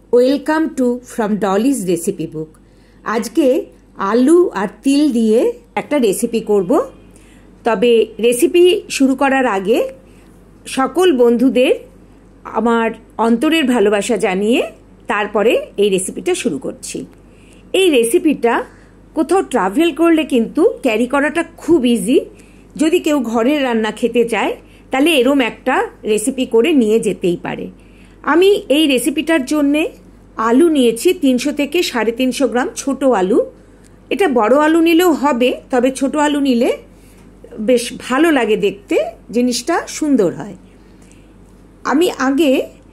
Welcome to from Dolly's recipe book. আজকে আলু আর তিল দিয়ে একটা রেসিপি করব। তবে রেসিপি শুরু করার আগে সকল বন্ধুদের আমার অন্তরের ভালোবাসা জানিয়ে তারপরে এই রেসিপিটা শুরু করছি। এই রেসিপিটা কোথাও ট্রাভেল করলে কিন্তু ক্যারি করাটা খুব ইজি। যদি কেউ ঘরের রান্না খেতে চায় তাহলে এরম একটা রেসিপি করে নিয়ে যেতেই পারে। আমি এই রেসিপিটার জন্যে আলু নিয়েছি 300 থেকে 350 গ্রাম ছোট আলু। এটা বড় আলু নিলেও হবে, তবে ছোট আলু নিলে বেশ ভালো লাগে দেখতে, জিনিসটা সুন্দর হয়। আমি আগে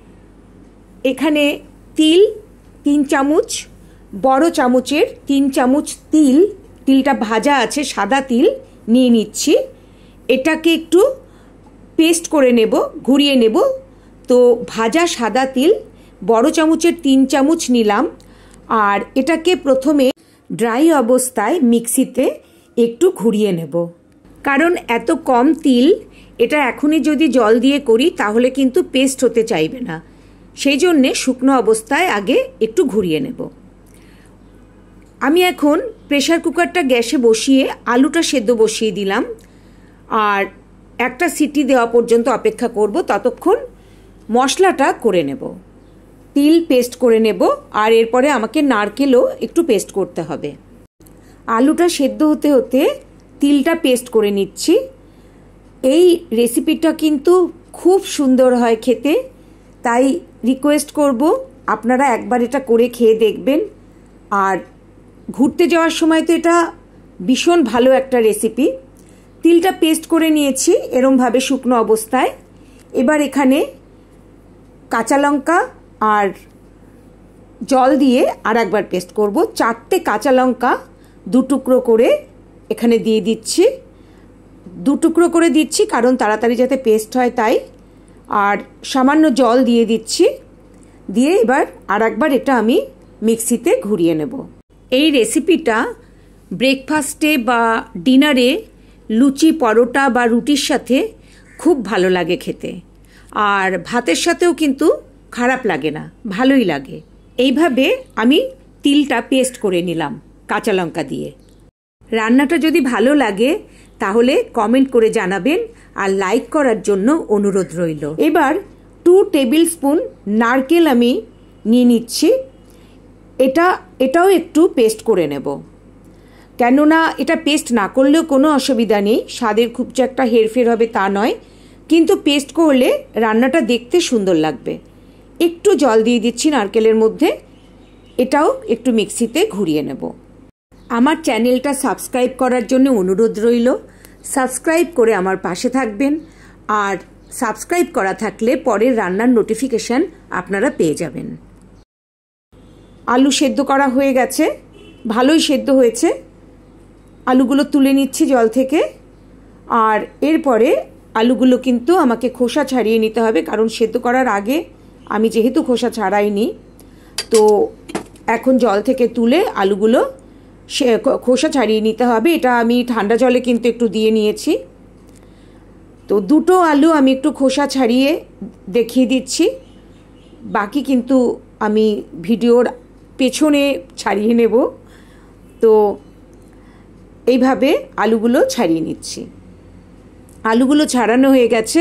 এখানে তিল 3 চামচ, বড় চামচের 3 চামচ তিলটা ভাজা আছে, সাদা তিল নিয়ে নিচ্ছি। এটাকে একটু পেস্ট করে নেব, ঘুরিয়ে নেব। তো ভাজা সাদা তিল বড় চামচের 3 চামচ নিলাম। আর এটাকে প্রথমে ড্রাই অবস্থায় মিক্সিতে একটু ঘুরিয়ে নেব, কারণ এত কম তিল এটা এখনই যদি জল দিয়ে করি তাহলে কিন্তু পেস্ট হতে চাইবে না, সেই জন্যে শুকনো অবস্থায় আগে একটু ঘুরিয়ে নেব। আমি এখন প্রেসার কুকারটা গ্যাসে বসিয়ে আলুটা সেদ্ধ বসিয়ে দিলাম, আর একটা সিটি দেওয়া পর্যন্ত অপেক্ষা করব। ততক্ষণ মশলাটা করে নেব। তিল পেস্ট করে নেব, আর এরপরে আমাকে নারকেলও একটু পেস্ট করতে হবে। আলুটা সেদ্ধ হতে হতে তিলটা পেস্ট করে নিচ্ছি। এই রেসিপিটা কিন্তু খুব সুন্দর হয় খেতে, তাই রিকোয়েস্ট করব আপনারা একবার এটা করে খেয়ে দেখবেন। আর ঘুরতে যাওয়ার সময় তো এটা ভীষণ ভালো একটা রেসিপি। তিলটা পেস্ট করে নিয়েছি এরমভাবে শুকনো অবস্থায়। এবার এখানে কাঁচা লঙ্কা আর জল দিয়ে আর একবার পেস্ট করব। 4টে কাঁচা লঙ্কা 2 টুকরো করে এখানে দিয়ে দিচ্ছি। 2 টুকরো করে দিচ্ছি কারণ তাড়াতাড়ি যাতে পেস্ট হয় তাই। আর সামান্য জল দিয়ে দিচ্ছি। দিয়ে এবার আর একবার এটা আমি মিক্সিতে ঘুরিয়ে নেব। এই রেসিপিটা ব্রেকফাস্টে বা ডিনারে লুচি, পরোটা বা রুটির সাথে খুব ভালো লাগে খেতে। আর ভাতের সাথেও কিন্তু খারাপ লাগে না, ভালোই লাগে। এইভাবে আমি তিলটা পেস্ট করে নিলাম কাঁচা লঙ্কা দিয়ে। রান্নাটা যদি ভালো লাগে তাহলে কমেন্ট করে জানাবেন, আর লাইক করার জন্য অনুরোধ রইল। এবার 2 টেবিল স্পুন নারকেল আমি নিয়ে নিচ্ছি। এটাও একটু পেস্ট করে নেব, কেননা এটা পেস্ট না করলেও কোনো অসুবিধা নেই, স্বাদের খুব যে একটা হেরফের হবে তা নয়, কিন্তু পেস্ট করলে রান্নাটা দেখতে সুন্দর লাগবে। একটু জল দিয়ে দিচ্ছি নারকেলের মধ্যে। এটাও একটু মিক্সিতে ঘুরিয়ে নেব। আমার চ্যানেলটা সাবস্ক্রাইব করার জন্য অনুরোধ রইল। সাবস্ক্রাইব করে আমার পাশে থাকবেন, আর সাবস্ক্রাইব করা থাকলে পরের রান্নার নোটিফিকেশান আপনারা পেয়ে যাবেন। আলু সেদ্ধ করা হয়ে গেছে, ভালোই সেদ্ধ হয়েছে। আলুগুলো তুলে নিচ্ছি জল থেকে। আর এরপরে আলুগুলো কিন্তু আমাকে খোসা ছাড়িয়ে নিতে হবে, কারণ সেদ্ধ করার আগে আমি যেহেতু খোসা ছাড়াইনি, তো এখন জল থেকে তুলে আলুগুলো খোসা ছাড়িয়ে নিতে হবে। এটা আমি ঠান্ডা জলে কিন্তু একটু দিয়ে নিয়েছি। তো 2টো আলু আমি একটু খোসা ছাড়িয়ে দেখিয়ে দিচ্ছি, বাকি কিন্তু আমি ভিডিওর পেছনে ছাড়িয়ে নেব। তো এইভাবে আলুগুলো ছাড়িয়ে নিচ্ছি। আলুগুলো ছাড়ানো হয়ে গেছে।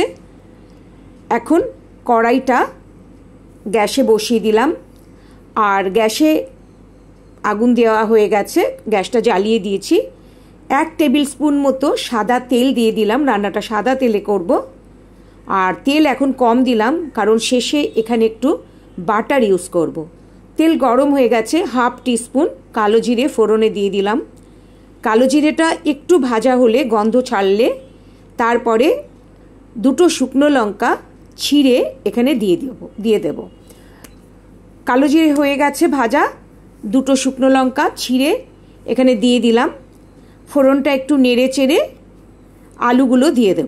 এখন কড়াইটা গ্যাসে বসিয়ে দিলাম, আর গ্যাসে আগুন দেওয়া হয়ে গেছে, গ্যাসটা জ্বালিয়ে দিয়েছি। 1 টেবিল স্পুন মতো সাদা তেল দিয়ে দিলাম, রান্নাটা সাদা তেলে করব। আর তেল এখন কম দিলাম কারণ শেষে এখানে একটু বাটার ইউজ করব। তেল গরম হয়ে গেছে। 1/2 টিস্পুন কালো জিরে ফোড়নে দিয়ে দিলাম। কালো জিরেটা একটু ভাজা হলে, গন্ধ ছাড়লে, তারপরে 2টো শুকনো লঙ্কা ছিঁড়ে এখানে দিয়ে দেব। কালো জিরে হয়ে গেছে ভাজা, 2টো শুকনো লঙ্কা ছিঁড়ে এখানে দিয়ে দিলাম। ফোড়নটা একটু নেড়ে চেড়ে আলুগুলো দিয়ে দেব।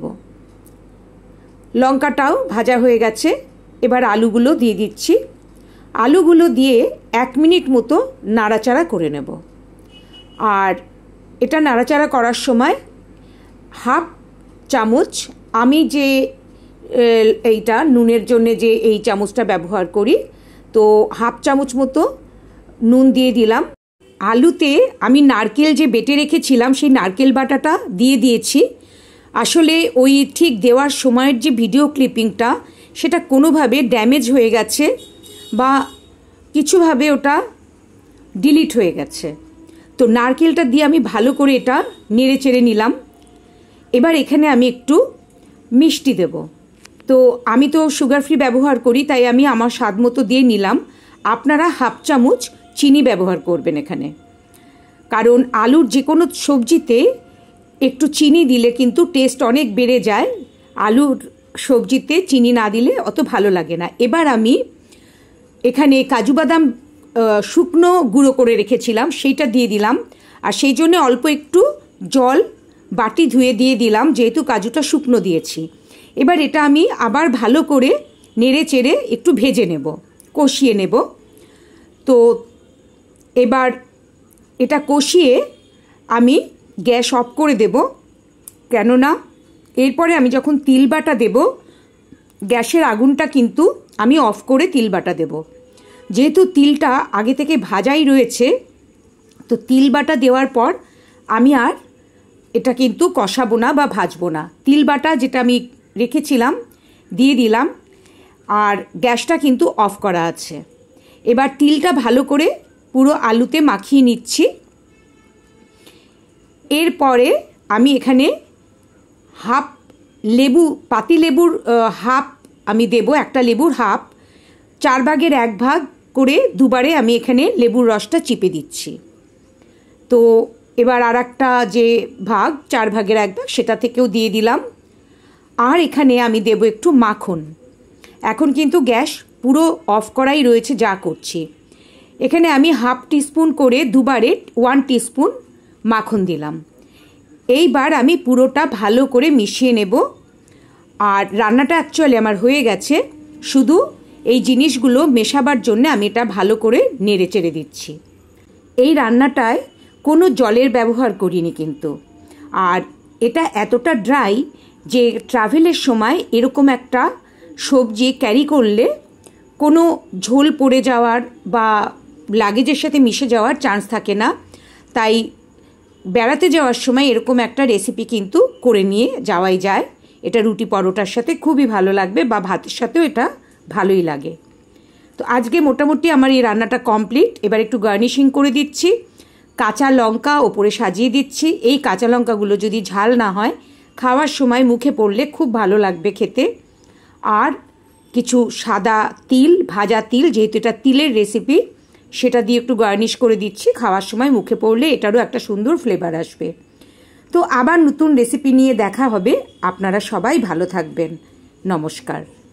লঙ্কাটাও ভাজা হয়ে গেছে, এবার আলুগুলো দিয়ে দিচ্ছি। আলুগুলো দিয়ে 1 মিনিট মতো নাড়াচাড়া করে নেব। আর এটা নাড়াচাড়া করার সময় 1/2 চামচ আমি যে এইটা নুনের জন্য যে এই চামচটা ব্যবহার করি তো হাফ চামচ মতো নুন দিয়ে দিলাম। আলুতে আমি নারকেল যে বেটে রেখেছিলাম সেই নারকেল বাটাটা দিয়ে দিয়েছি। আসলে ওই ঠিক দেওয়ার সময়ের যে ভিডিও ক্লিপিংটা সেটা কোনোভাবে ড্যামেজ হয়ে গেছে বা কিছুভাবে ওটা ডিলিট হয়ে গেছে। তো নারকেলটা দিয়ে আমি ভালো করে এটা নেড়ে চেড়ে নিলাম। এবার এখানে আমি একটু মিষ্টি দেব। তো আমি তো সুগার ফ্রি ব্যবহার করি, তাই আমি আমার স্বাদ মতো দিয়ে নিলাম। আপনারা হাফ চামচ চিনি ব্যবহার করবেন এখানে, কারণ আলুর যে কোনো সবজিতে একটু চিনি দিলে কিন্তু টেস্ট অনেক বেড়ে যায়। আলুর সবজিতে চিনি না দিলে অত ভালো লাগে না। এবার আমি এখানে কাজু বাদাম শুকনো গুঁড়ো করে রেখেছিলাম, সেইটা দিয়ে দিলাম। আর সেই জন্য অল্প একটু জল বাটি ধুয়ে দিয়ে দিলাম, যেহেতু কাজুটা শুকনো দিয়েছি। এবার এটা আমি আবার ভালো করে নেড়ে চেড়ে একটু ভেজে নেব, কষিয়ে নেব। তো এবার এটা কষিয়ে আমি গ্যাস অফ করে দেব, কেননা এরপরে আমি যখন তিল বাটা দেব গ্যাসের আগুনটা কিন্তু আমি অফ করে তিল বাটা দেব। যেহেতু তিলটা আগে থেকে ভাজাই রয়েছে, তো তিল বাটা দেওয়ার পর আমি আর এটা কিন্তু কষাবো না বা ভাজবো না। তিল বাটা যেটা আমি রেখেছিলাম দিয়ে দিলাম, আর গ্যাসটা কিন্তু অফ করা আছে। এবার তিলটা ভালো করে পুরো আলুতে মাখিয়ে নিচ্ছি। এরপরে আমি এখানে হাফ লেবু, পাতি লেবুর হাফ আমি দেব, একটা লেবুর হাফ, 4 ভাগের 1 ভাগ করে দুবারে আমি এখানে লেবুর রসটা চিপে দিচ্ছি। তো এবার আর একটা যে ভাগ 4 ভাগের 1 ভাগ সেটা থেকেও দিয়ে দিলাম। আর এখানে আমি দেব একটু মাখন। এখন কিন্তু গ্যাস পুরো অফ করাই রয়েছে যা করছি। এখানে আমি হাফ টিস্পুন করে দুবারে 1 টিস্পুন মাখন দিলাম। এইবার আমি পুরোটা ভালো করে মিশিয়ে নেব। আর রান্নাটা অ্যাকচুয়ালি আমার হয়ে গেছে, শুধু এই জিনিসগুলো মেশাবার জন্য আমি এটা ভালো করে নেড়ে চেড়ে দিচ্ছি। এই রান্নাটায় কোনো জলের ব্যবহার করিনি কিন্তু। আর এটা এতটা ড্রাই যে ট্রাভেলের সময় এরকম একটা সবজি ক্যারি করলে কোনো ঝোল পড়ে যাওয়ার বা লাগেজের সাথে মিশে যাওয়ার চান্স থাকে না। তাই বেড়াতে যাওয়ার সময় এরকম একটা রেসিপি কিন্তু করে নিয়ে যাওয়াই যায়। এটা রুটি পরোটার সাথে খুবই ভালো লাগবে বা ভাতের সাথেও এটা ভালোই লাগে। তো আজকে মোটামুটি আমার এই রান্নাটা কমপ্লিট। এবার একটু গার্নিশিং করে দিচ্ছি, কাঁচা লঙ্কা ওপরে সাজিয়ে দিচ্ছি। এই কাঁচা লঙ্কাগুলো যদি ঝাল না হয়, খাওয়ার সময় মুখে পড়লে খুব ভালো লাগবে খেতে। আর কিছু সাদা তিল, ভাজা তিল, যেহেতু এটা তিলের রেসিপি, সেটা দিয়ে একটু গার্নিশ করে দিচ্ছি। খাওয়ার সময় মুখে পড়লে এটারও একটা সুন্দর ফ্লেভার আসবে। তো আবার নতুন রেসিপি নিয়ে দেখা হবে। আপনারা সবাই ভালো থাকবেন। নমস্কার।